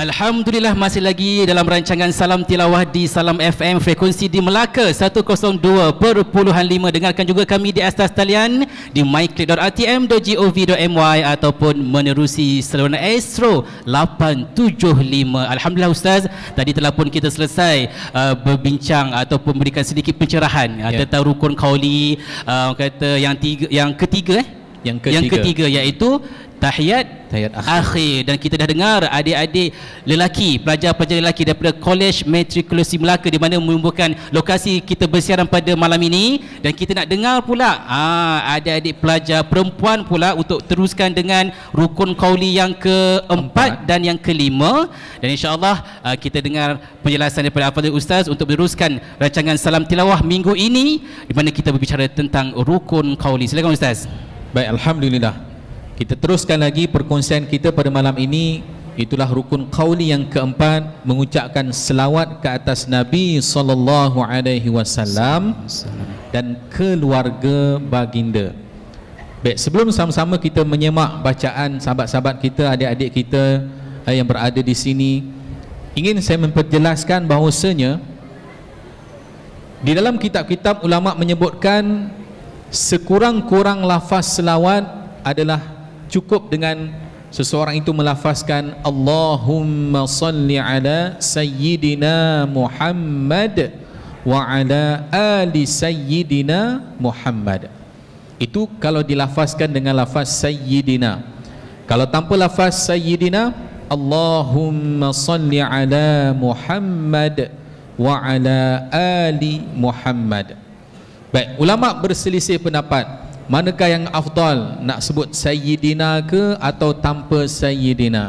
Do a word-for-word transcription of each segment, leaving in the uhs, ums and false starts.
Alhamdulillah masih lagi dalam rancangan Salam Tilawah di Salam F M, frekuensi di Melaka seratus dua perpuluhan lima. Dengarkan juga kami di atas talian di myclick dot r t m dot gov dot m y ataupun menerusi saluran Astro lapan tujuh lima. Alhamdulillah Ustaz, tadi telah pun kita selesai uh, berbincang ataupun memberikan sedikit pencerahan yeah. uh, tentang rukun qauli, uh, kata yang tiga, yang ketiga eh yang ketiga, yang ketiga iaitu tahiyat, tahiyat akhir. akhir Dan kita dah dengar adik-adik lelaki, pelajar-pelajar lelaki daripada Kolej Matrikulasi Melaka di mana merupakan lokasi kita bersiaran pada malam ini. Dan kita nak dengar pula aa, adik-adik pelajar perempuan pula untuk teruskan dengan rukun qauli yang keempat Empat. dan yang kelima. Dan insya-Allah aa, kita dengar penjelasan daripada Al-Fadhil Ustaz untuk meneruskan rancangan Salam Tilawah minggu ini di mana kita berbicara tentang rukun qauli. Silakan Ustaz. Baik, alhamdulillah. Kita teruskan lagi perkongsian kita pada malam ini. Itulah rukun qauli yang keempat, mengucapkan selawat ke atas Nabi sallallahu alaihi wasallam dan keluarga baginda. Baik, sebelum sama-sama kita menyemak bacaan sahabat-sahabat kita, adik-adik kita yang berada di sini, ingin saya memperjelaskan bahawasanya di dalam kitab-kitab ulama menyebutkan sekurang-kurang lafaz selawat adalah cukup dengan seseorang itu melafazkan Allahumma salli ala Sayyidina Muhammad wa ala ali Sayyidina Muhammad. Itu kalau dilafazkan dengan lafaz Sayyidina. Kalau tanpa lafaz Sayyidina, Allahumma salli ala Muhammad wa ala ali Muhammad. Baik, ulama berselisih pendapat manakah yang afdal, nak sebut Sayyidina ke atau tanpa Sayyidina.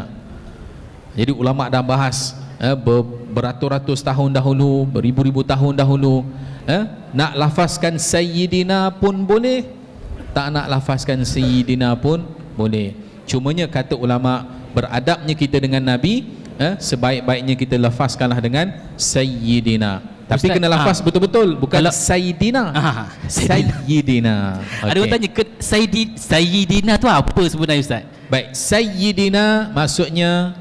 Jadi ulama dah bahas eh, ber, beratus-ratus tahun dahulu, beribu-ribu tahun dahulu, eh, nak lafazkan Sayyidina pun boleh, tak nak lafazkan Sayyidina pun boleh. Cumanya kata ulama, beradabnya kita dengan Nabi, eh, sebaik-baiknya kita lafazkanlah dengan Sayyidina. Tapi Ustaz, kena lafaz ha. betul-betul, bukan kalau, Sayyidina. Ha, Sayyidina. Okay. Ada orang tanya ke Sayyidi, Sayyidina tu apa sebenarnya Ustaz? Baik, Sayyidina maksudnya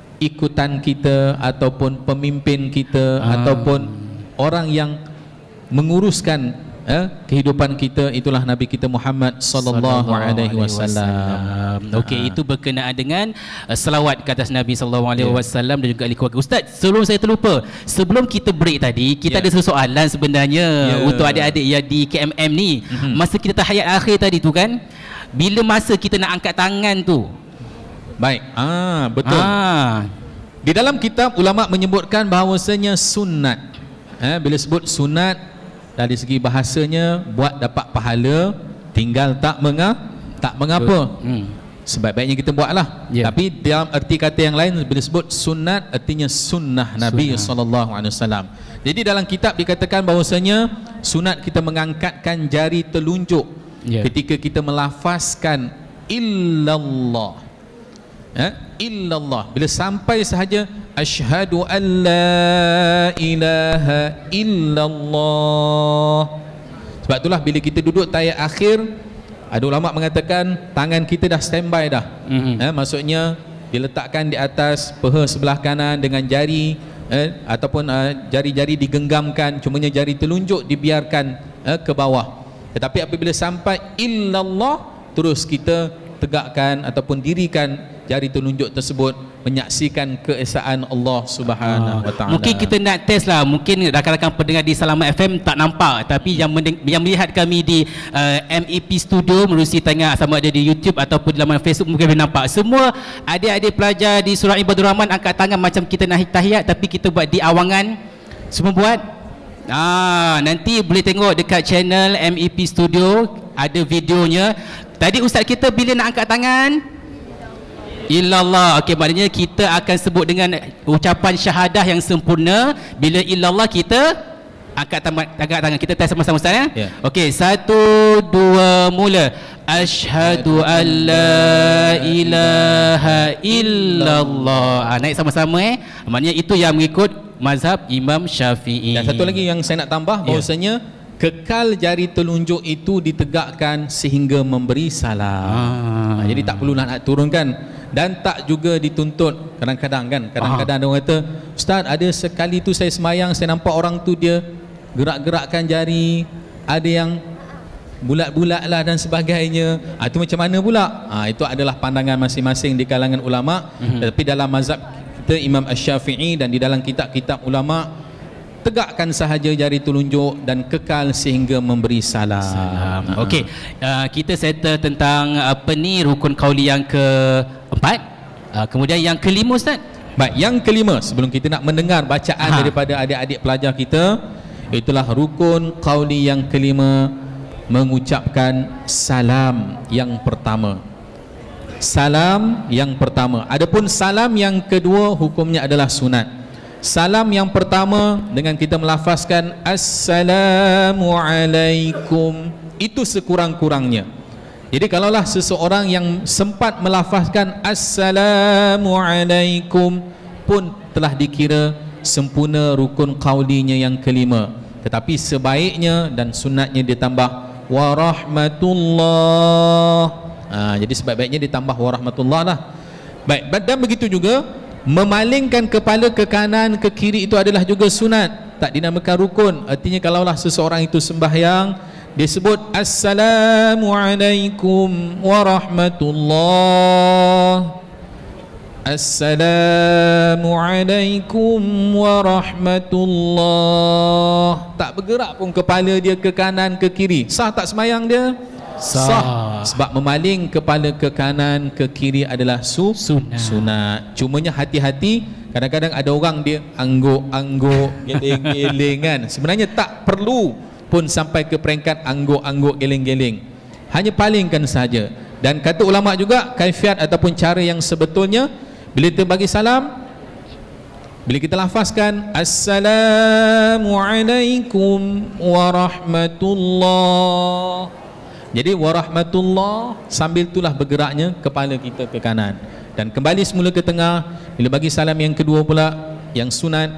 ikutan kita ataupun pemimpin kita ha. ataupun orang yang menguruskan eh, kehidupan kita, itulah Nabi kita Muhammad sallallahu alaihi wasallam. Okey, itu berkenaan dengan uh, selawat ke atas Nabi sallallahu alaihi wasallam dan juga ahli keluarga. Ustaz, sebelum saya terlupa, sebelum kita break tadi, kita yeah. ada soalan sebenarnya yeah. untuk adik-adik yang di K M M ni. Mm-hmm. Masa kita tahiyat akhir tadi tu kan, bila masa kita nak angkat tangan tu? Baik, ah betul. Ah. Di dalam kitab ulama menyebutkan bahawasanya sunat. Eh, bila sebut sunat, dari segi bahasanya buat dapat pahala, tinggal tak menga tak mengapa. Hmm. Sebaik-baiknya kita buatlah. Yeah. Tapi dalam erti kata yang lain, bila sebut sunat artinya sunnah Nabi sallallahu alaihi wasallam. Jadi dalam kitab dikatakan bahawasanya sunat kita mengangkatkan jari telunjuk yeah. ketika kita melafazkan illallah. Eh? Illallah. Bila sampai sahaja asyhadu an la ilaha illallah. Sebab itulah bila kita duduk tahiyat akhir, ada ulama mengatakan tangan kita dah standby dah. Mm-hmm. eh, maksudnya diletakkan di atas peha sebelah kanan dengan jari eh, ataupun eh, jari-jari digenggamkan, cumanya jari telunjuk dibiarkan eh, ke bawah. Tetapi apabila sampai illallah, terus kita tegakkan ataupun dirikan jari telunjuk tersebut, menyaksikan keesaan Allah Subhanahu wa taala. Mungkin kita nak test lah, mungkin rakan-rakan pendengar di Salam F M tak nampak, tapi yang yang melihat kami di uh, M E P Studio melalui tengah sama ada di YouTube ataupun di laman Facebook mungkin boleh nampak. Semua adik-adik pelajar di Surah Ibadur Rahman angkat tangan macam kita nak tahiyat, tapi kita buat di awangan. Semua buat. Ah, nanti boleh tengok dekat channel M E P Studio, ada videonya. Tadi ustaz kita bila nak angkat tangan illallah. Okey, maknanya kita akan sebut dengan ucapan syahadah yang sempurna. Bila illallah kita angkat tangan, angkat tangan. Kita test sama-sama ustaz ya. Yeah. Okey, satu dua mula. Asyhadu an la ilaha illallah. Ah, naik sama-sama eh. Maknanya itu yang mengikut mazhab Imam Syafi'i. Dan satu lagi yang saya nak tambah, bahawasanya yeah. kekal jari telunjuk itu ditegakkan sehingga memberi salam. Ah. Jadi tak perlu nak, nak turunkan dan tak juga dituntut. Kadang-kadang kan, kadang-kadang ada orang kata, Ustaz, ada sekali tu saya semayang, saya nampak orang tu dia gerak-gerakkan jari, ada yang bulat-bulat lah dan sebagainya. Ha, itu macam mana pula? Ha, itu adalah pandangan masing-masing di kalangan ulama. Mm-hmm. Tapi dalam mazhab kita Imam Asy-Syafi'i dan di dalam kitab-kitab ulama, tegakkan sahaja jari telunjuk dan kekal sehingga memberi salam. salam. Ha. Okey, uh, kita settle tentang apa ni rukun qauli yang keempat. Uh, kemudian yang kelima, Ustaz. Baik, yang kelima sebelum kita nak mendengar bacaan ha. daripada adik-adik pelajar kita, itulah rukun qauli yang kelima, mengucapkan salam yang pertama. Salam yang pertama. Adapun salam yang kedua hukumnya adalah sunat. Salam yang pertama dengan kita melafazkan Assalamualaikum, itu sekurang-kurangnya. Jadi kalaulah seseorang yang sempat melafazkan Assalamualaikum pun telah dikira sempurna rukun qaulinya yang kelima. Tetapi sebaiknya dan sunatnya ditambah warahmatullah. Ha, jadi sebaik-baiknya ditambah warahmatullah lah. Baik, dan begitu juga memalingkan kepala ke kanan ke kiri itu adalah juga sunat, tak dinamakan rukun. Artinya kalaulah seseorang itu sembahyang, dia sebut Assalamualaikum warahmatullah, Assalamualaikum warahmatullah, tak bergerak pun kepala dia ke kanan ke kiri, sah tak semayang dia? Sah. Sah. Sebab memaling kepala ke kanan ke kiri adalah su sunat. sunat. Cumanya hati-hati, kadang-kadang ada orang dia angguk-angguk, geleng-geleng kan. Sebenarnya tak perlu pun sampai ke peringkat angguk-angguk, geleng-geleng. Hanya palingkan saja. Dan kata ulama juga, kaifiat ataupun cara yang sebetulnya bila kita bagi salam, bila kita lafazkan Assalamualaikum warahmatullah, jadi warahmatullah, sambil itulah bergeraknya kepala kita ke kanan dan kembali semula ke tengah. Bila bagi salam yang kedua pula, yang sunat,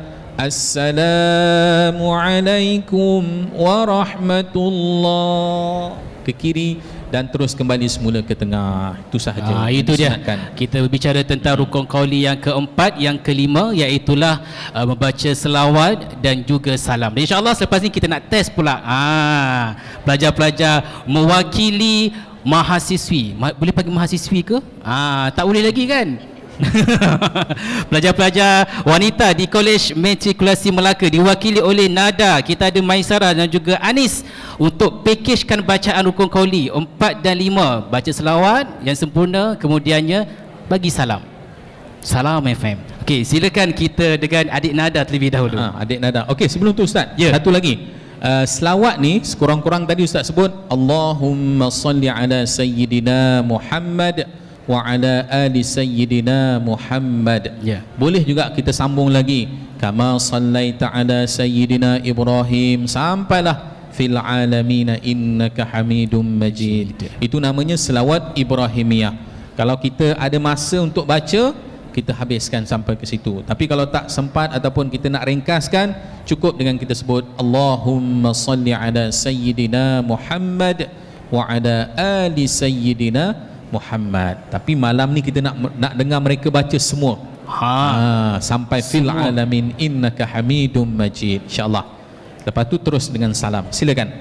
Assalamualaikum warahmatullah, ke kiri dan terus kembali semula ke tengah. Itu sahaja. Ah, itu dia. Kita berbicara tentang rukun qauli yang keempat, yang kelima, iaitulah uh, membaca selawat dan juga salam. Dan insya-Allah selepas ni kita nak test pula. Ah, pelajar-pelajar mewakili mahasiswi. Ma boleh panggil mahasiswi ke? Ah, tak boleh lagi kan? Pelajar-pelajar wanita di Kolej Matrikulasi Melaka diwakili oleh Nada, kita ada Maisara dan juga Anis untuk package-kan bacaan rukun qauli empat dan lima. Baca selawat yang sempurna, kemudiannya bagi salam. Salam F M. Okey, silakan kita dengan adik Nada terlebih dahulu. Ha, adik Nada. Okey, sebelum tu Ustaz, yeah. satu lagi. Uh, selawat ni sekurang-kurang tadi Ustaz sebut Allahumma salli ala sayyidina Muhammad wa ala ali sayyidina Muhammad. Ya. Boleh juga kita sambung lagi, kama sallaita ala sayyidina Ibrahim, sampailah fil alamin innaka Hamidum Majid. Itu namanya selawat Ibrahimiyah. Kalau kita ada masa untuk baca, kita habiskan sampai ke situ. Tapi kalau tak sempat ataupun kita nak ringkaskan, cukup dengan kita sebut Allahumma salli ala sayyidina Muhammad wa ala ali sayyidina Muhammad. Tapi malam ni kita nak nak dengar mereka baca semua. Ha, ha sampai fil alamin innaka Hamidum Majid, insya-Allah. Lepas tu terus dengan salam. Silakan.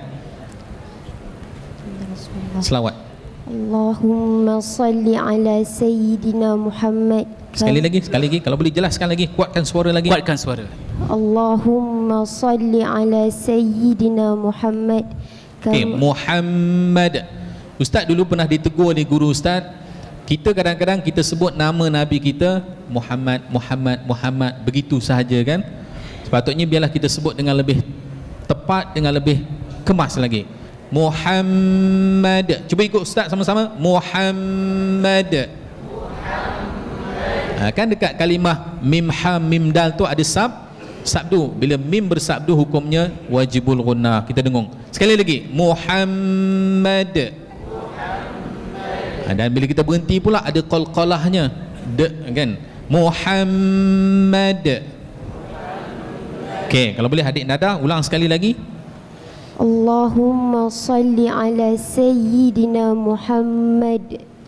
Selawat. Allahumma salli ala sayyidina Muhammad. Sekali lagi, sekali lagi, kalau boleh jelaskan lagi, kuatkan suara lagi. Kuatkan suara. Allahumma salli ala sayyidina Muhammad. Okey, Muhammad. Ustaz dulu pernah ditegur oleh guru Ustaz, kita kadang-kadang kita sebut nama Nabi kita Muhammad, Muhammad, Muhammad, begitu sahaja kan. Sepatutnya biarlah kita sebut dengan lebih tepat, dengan lebih kemas lagi. Muhammad. Cuba ikut Ustaz sama-sama. Muhammad. Muhammad. Ha, kan dekat kalimah mim ha mim dal tu ada sab sabdu. Bila mim bersabdu hukumnya wajibul ghunnah. Kita dengung. Sekali lagi. Muhammad. Dan bila kita berhenti pula ada qalqalahnya, de kan, Muhammad. Okey, kalau boleh adik Nada ulang sekali lagi. Allahumma salli ala sayyidina Muhammad.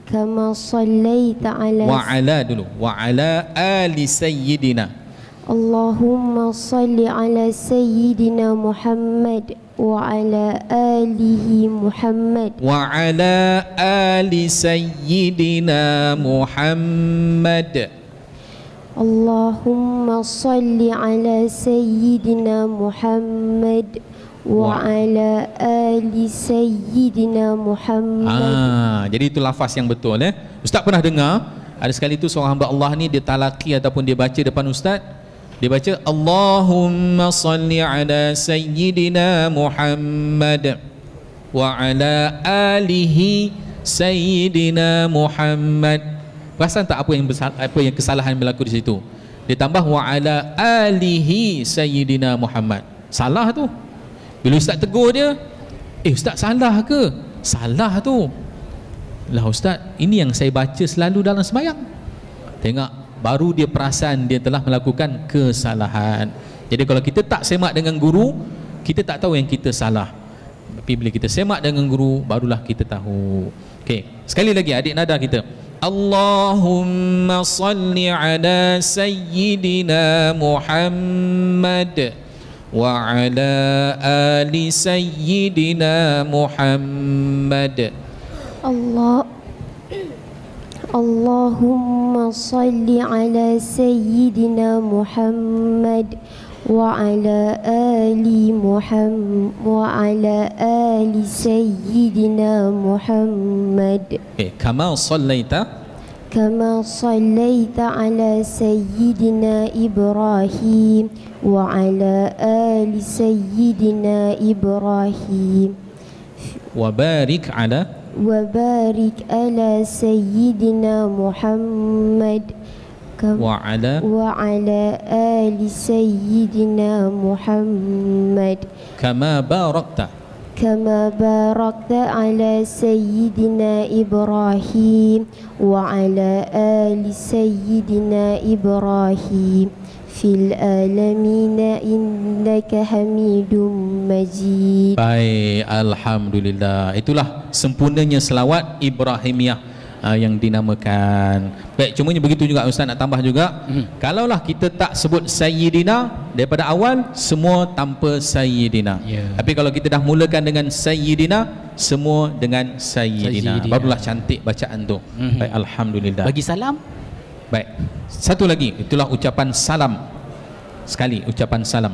كما صليت على Wa ala dulu. Wa ala ali sayyidina. اللهم صل على سيدنا محمد وعلى آله محمد Wa ala ali sayyidina Muhammad. اللهم صل على سيدنا محمد وعلى آل سيدنا محمد. Ah, jadi itu lafaz yang betul eh. Ustaz pernah dengar ada sekali tu seorang hamba Allah ni dia talaqi ataupun dia baca depan ustaz. Dia baca Allahumma salli ala sayyidina Muhammad wa ala alihi sayyidina Muhammad. Perasan tak apa yang besar, apa yang kesalahan berlaku di situ? Dia tambah wa ala alihi sayyidina Muhammad. Salah tu. Bila ustaz tegur dia, eh ustaz salah ke? Salah tu. Lah ustaz, ini yang saya baca selalu dalam sembahyang. Tengok, baru dia perasan dia telah melakukan kesalahan. Jadi kalau kita tak semak dengan guru, kita tak tahu yang kita salah. Tapi bila kita semak dengan guru, barulah kita tahu. Okey, sekali lagi adik nada kita. Allahumma salli ala sayyidina Muhammad wa ala ali sayyidina Muhammad. Allah Allahumma salli ala sayyidina Muhammad wa ala ali Muhammad wa ala ali sayyidina Muhammad. Eh, kama sallaita كما صليت على سيدنا إبراهيم وعلى آل سيدنا إبراهيم وبارك على وبارك على سيدنا محمد وعلى وعلى آل سيدنا محمد كما باركت كما باركت على سيدنا إبراهيم وعلى آل سيدنا إبراهيم في العالمين إنك حميد مجيد. Baik, alhamdulillah. Itulah sempurnanya selawat Ibrahimiyah uh, yang dinamakan. Baik, cumanya begitu juga Ustaz nak tambah juga. Hmm. Kalaulah kita tak sebut Sayyidina daripada awal, semua tanpa Sayyidina. Yeah. Tapi kalau kita dah mulakan dengan Sayyidina, semua dengan Sayyidina. Sayyidina. Barulah cantik bacaan tu. Hmm. Baik, alhamdulillah. Bagi salam. Baik. Satu lagi, itulah ucapan salam. Sekali ucapan salam.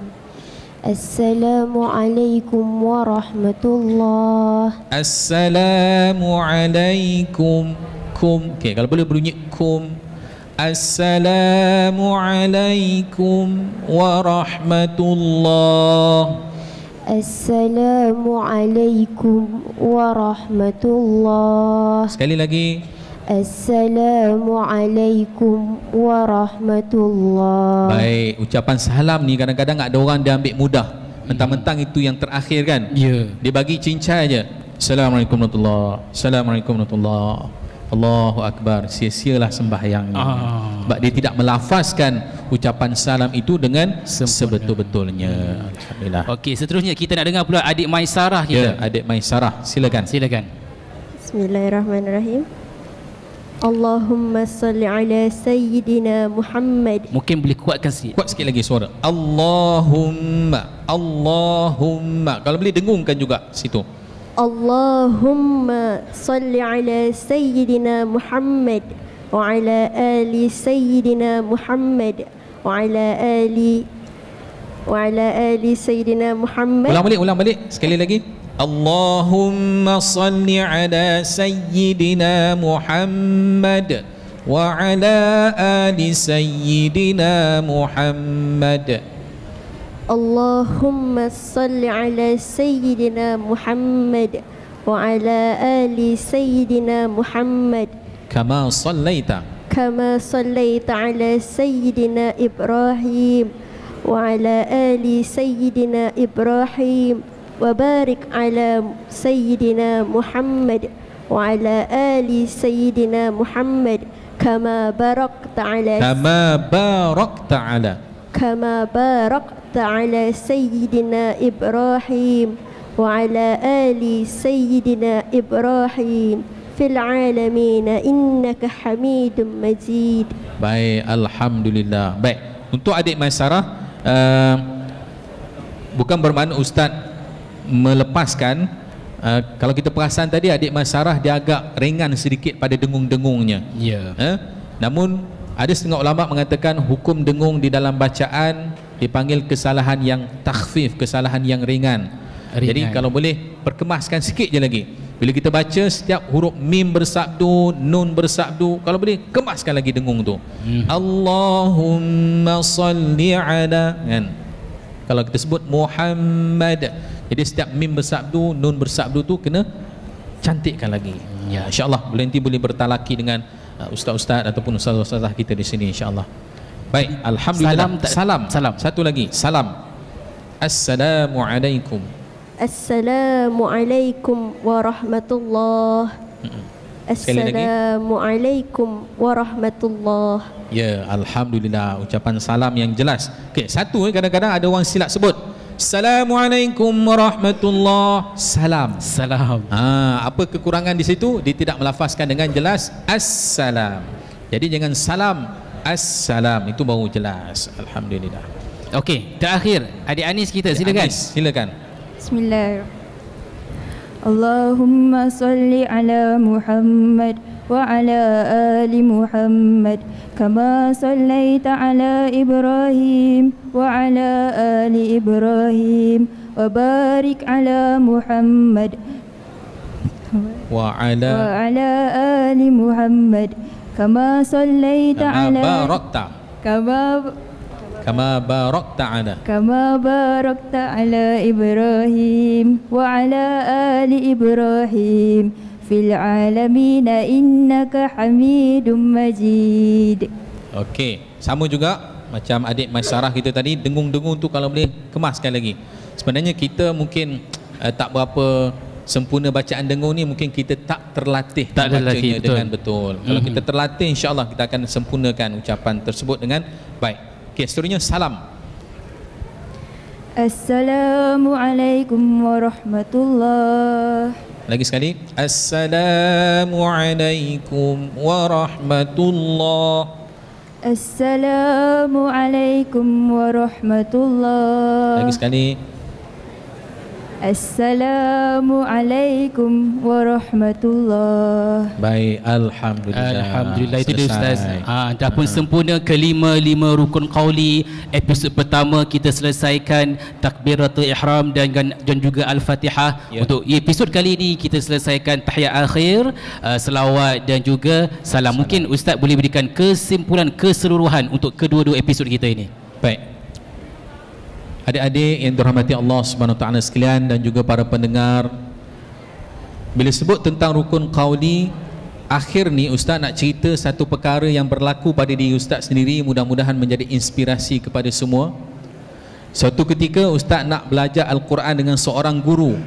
Assalamualaikum warahmatullahi. Assalamualaikum. Kum. Okey, kalau boleh bunyi kum. Assalamualaikum warahmatullahi. Assalamualaikum warahmatullahi. Sekali lagi. Assalamualaikum warahmatullahi. Baik, ucapan salam ni kadang-kadang ada orang dia ambil mudah. Mentang-mentang itu yang terakhir kan. Ya. Dia bagi cincai je. Assalamualaikum warahmatullahi. Assalamualaikum warahmatullahi. Allahu Akbar. Sia-sialah sembahyang ni. Ah. Sebab dia tidak melafazkan ucapan salam itu dengan sebetul-betulnya. Alhamdulillah. Okey, seterusnya kita nak dengar pula adik Maisarah kita. Ya, adik Maisarah. Silakan. Silakan. Bismillahirrahmanirrahim. Allahumma salli ala sayyidina Muhammad. Mungkin boleh kuatkan sikit. Kuat sikit lagi suara. Allahumma, Allahumma. Kalau boleh dengungkan juga situ. Allahumma salli ala sayyidina Muhammad wa ala ali sayyidina Muhammad wa ala ali wa ala ali sayyidina Muhammad. Ulang balik, ulang balik sekali lagi. Allahumma salli ala sayyidina Muhammad wa ala ali sayyidina Muhammad. Allahumma salli ala sayyidina Muhammad wa ala ali sayyidina Muhammad Kama sallaita kama sallaita ala sayyidina Ibrahim wa ala ali sayyidina Ibrahim wa barik ala sayyidina Muhammad wa ala ali sayyidina Muhammad kama barakta ala Kama barakta ala kama barakta ala sayyidina Ibrahim wa ala ali sayyidina Ibrahim في العالمين إنك حميد مجيد. Baik, alhamdulillah. Baik, untuk adik Maisarah, uh, bukan bermakna Ustaz melepaskan. uh, Kalau kita perasan tadi, adik Maisarah dia agak ringan sedikit pada dengung-dengungnya. Ya. eh? Namun ada setengah ulama mengatakan hukum dengung di dalam bacaan dipanggil kesalahan yang takhfif, kesalahan yang ringan. Ringan. Jadi kalau boleh perkemaskan sikit je lagi. Bila kita baca setiap huruf mim bersabdu, nun bersabdu, kalau boleh kemaskan lagi dengung tu. Hmm. Allahumma salli ala, kan? Kalau kita sebut Muhammad, jadi setiap mim bersabdu, nun bersabdu tu kena cantikkan lagi. Ya, insya-Allah boleh nanti boleh bertalaki dengan uh, ustaz-ustaz ataupun ustaz-ustazah kita di sini, insya-Allah. Baik, alhamdulillah. Salam, salam. Salam. Satu lagi, salam. Assalamualaikum. Assalamualaikum warahmatullahi. Assalamualaikum warahmatullahi. Ya, alhamdulillah, ucapan salam yang jelas. Okey, satu eh, kadang-kadang ada orang silap sebut Assalamualaikum warahmatullahi. Salam. Salam. Ha, apa kekurangan di situ? Dia tidak melafazkan dengan jelas assalam. Jadi jangan salam, assalam, itu baru jelas. Alhamdulillah. Okey, terakhir adik Anis kita, silakan. Anis, silakan. Bismillahirrahmanirrahim. Allahumma salli ala Muhammad wa ala ali Muhammad kama sallaita ala Ibrahim wa ala ali Ibrahim wa barik ala Muhammad wa ala wa ala ali Muhammad kama sallaita ala barakta kama kama barakta ala kama barakta ala Ibrahim wa ala ali Ibrahim fil alamin innaka Hamidum Majid. Okey, sama juga macam adik Maisarah kita tadi, dengung-dengung tu kalau boleh kemaskan lagi. Sebenarnya kita mungkin uh, tak berapa sempurna bacaan dengung ni, mungkin kita tak terlatih tak membacanya betul. dengan betul. Mm-hmm. Kalau kita terlatih, insya-Allah kita akan sempurnakan ucapan tersebut dengan baik. Okey, seterusnya salam. Assalamualaikum warahmatullahi. Lagi sekali. Assalamualaikum warahmatullahi. Assalamualaikum warahmatullahi. Lagi sekali. Assalamualaikum warahmatullahi. Baik, alhamdulillah. Alhamdulillah, itu dia Ustaz. Ha, dah pun Ha. sempurna kelima lima rukun qauli. Episod pertama kita selesaikan takbiratul ihram dan dan juga al-Fatihah. Ya. Untuk episod kali ini kita selesaikan tahiyat akhir, uh, selawat dan juga salam. Mungkin Ustaz boleh berikan kesimpulan keseluruhan untuk kedua-dua episod kita ini. Baik. Adik-adik yang dirahmati Allah Subhanahu Wa Taala sekalian dan juga para pendengar, bila sebut tentang rukun qauli, akhir ni Ustaz nak cerita satu perkara yang berlaku pada diri Ustaz sendiri, mudah-mudahan menjadi inspirasi kepada semua. Suatu ketika Ustaz nak belajar Al-Quran dengan seorang guru.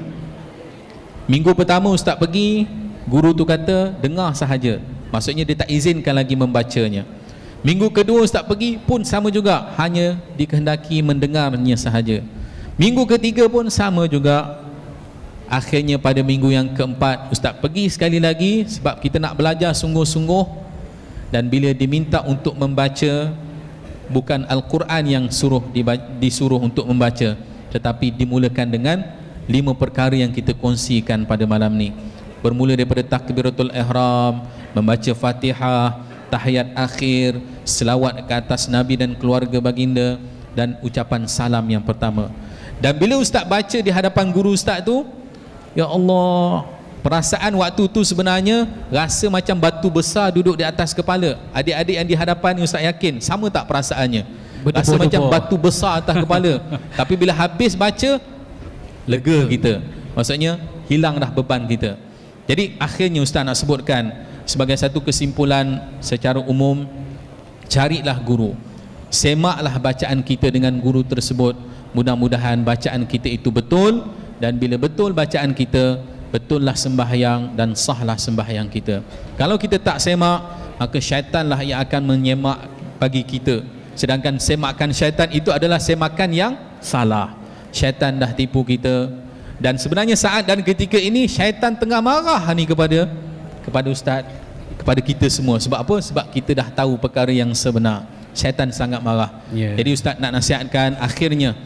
Minggu pertama Ustaz pergi, guru tu kata dengar sahaja, maksudnya dia tak izinkan lagi membacanya. Minggu kedua Ustaz pergi pun sama juga, hanya dikehendaki mendengarnya sahaja. Minggu ketiga pun sama juga. Akhirnya pada minggu yang keempat Ustaz pergi sekali lagi, sebab kita nak belajar sungguh-sungguh. Dan bila diminta untuk membaca, bukan Al-Quran yang suruh disuruh untuk membaca, tetapi dimulakan dengan lima perkara yang kita kongsikan pada malam ni. Bermula daripada takbiratul ihram, membaca Fatihah, tahiyat akhir, selawat ke atas Nabi dan keluarga baginda, dan ucapan salam yang pertama. Dan bila Ustaz baca di hadapan guru Ustaz tu, ya Allah, perasaan waktu tu sebenarnya rasa macam batu besar duduk di atas kepala. Adik-adik yang di hadapan ni Ustaz yakin sama tak perasaannya? Betul, Rasa betul, macam betul. batu besar atas kepala. Tapi bila habis baca, lega kita. Maksudnya hilang dah beban kita. Jadi akhirnya Ustaz nak sebutkan sebagai satu kesimpulan secara umum, carilah guru, semaklah bacaan kita dengan guru tersebut. Mudah-mudahan bacaan kita itu betul, dan bila betul bacaan kita, betullah sembahyang dan sahlah sembahyang kita. Kalau kita tak semak, maka syaitanlah yang akan menyemak bagi kita. Sedangkan semakan syaitan itu adalah semakan yang salah. Syaitan dah tipu kita, dan sebenarnya saat dan ketika ini syaitan tengah marah ni kepada kepada Ustaz, kepada kita semua. Sebab apa? Sebab kita dah tahu perkara yang sebenar. Syaitan sangat marah. Yeah. Jadi Ustaz nak nasihatkan, akhirnya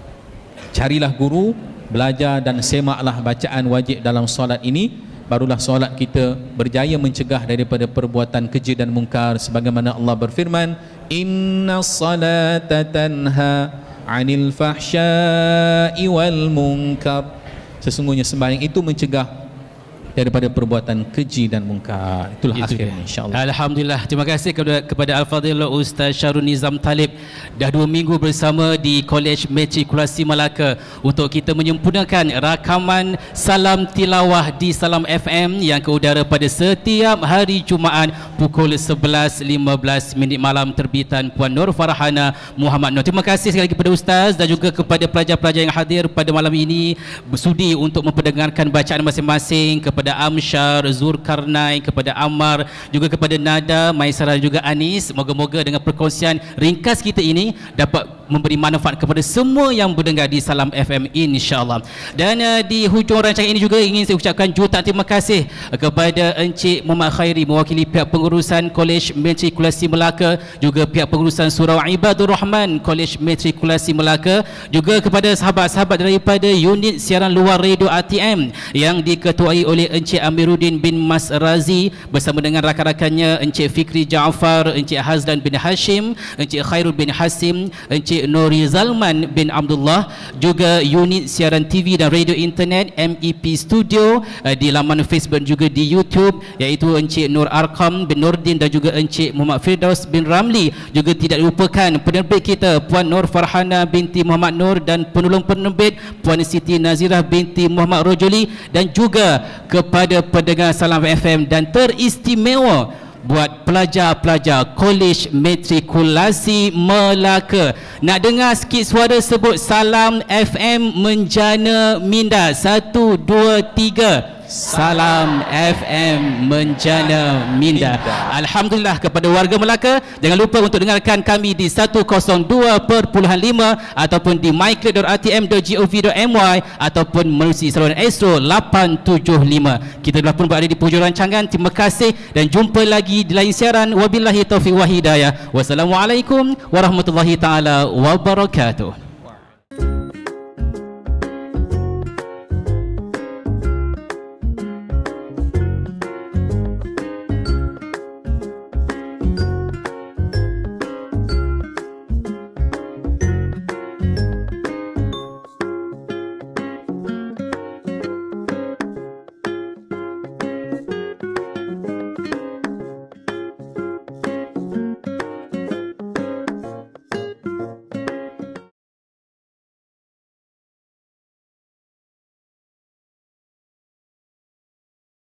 carilah guru, belajar dan semaklah bacaan wajib dalam solat ini, barulah solat kita berjaya mencegah daripada perbuatan keji dan mungkar, sebagaimana Allah berfirman, inna salata tanha 'anil fahsya'i wal munkar. Sesungguhnya sembahyang itu mencegah daripada perbuatan keji dan mungkar. Itulah Itu akhirnya, insya-Allah. Alhamdulillah. Terima kasih kepada, kepada Al-Fadhil Ustaz Syarul Nizam Talib. Dah dua minggu bersama di Kolej Matrikulasi Melaka untuk kita menyempurnakan rakaman Salam Tilawah di Salam F M yang ke udara pada setiap hari Jumaat pukul sebelas lima belas minit malam, terbitan Puan Nur Farhana Muhammad Nur. Terima kasih sekali lagi kepada Ustaz dan juga kepada pelajar-pelajar yang hadir pada malam ini bersudi untuk memperdengarkan bacaan masing-masing, kepada Amsyar, Zulkarnain, kepada Ammar, juga kepada Nada, Maisara juga Anis. Moga-moga dengan perkongsian ringkas kita ini dapat memberi manfaat kepada semua yang mendengar di Salam F M, insya-Allah. Dan uh, di hujung rancangan ini juga ingin saya ucapkan jutaan terima kasih kepada Encik Muhammad Khairi mewakili pihak pengurusan Kolej Matrikulasi Melaka, juga pihak pengurusan Surau Ibadur Rahman Kolej Matrikulasi Melaka, juga kepada sahabat-sahabat daripada unit siaran luar radio R T M yang diketuai oleh Encik Amiruddin bin Mas Razi bersama dengan rakan-rakannya Encik Fikri Jaafar, Encik Hazlan bin Hashim, Encik Khairul bin Hasim, Encik Nuri Zalman bin Abdullah, juga unit siaran T V dan radio internet M E P Studio uh, di laman Facebook juga di YouTube, iaitu Encik Nur Arkam bin Nurdin dan juga Encik Muhammad Firdaus bin Ramli. Juga tidak dilupakan penerbit kita Puan Nur Farhana binti Muhammad Nur dan penolong penerbit Puan Siti Nazirah binti Muhammad Rojoli, dan juga kepada pendengar Salam F M, dan teristimewa buat pelajar-pelajar Kolej Matrikulasi Melaka. Nak dengar sikit suara sebut Salam F M menjana minda. Satu, dua, tiga. Salam F M menjana minda. Alhamdulillah kepada warga Melaka, jangan lupa untuk dengarkan kami di seratus dua perpuluhan lima ataupun di myclip dot r t m dot gov dot m y ataupun melalui saluran Astro lapan tujuh lima. Kita telah pun berada di penghujung rancangan. Terima kasih dan jumpa lagi di lain siaran. Wabillahi taufiq wa hidayah. Wassalamualaikum warahmatullahi taala wabarakatuh.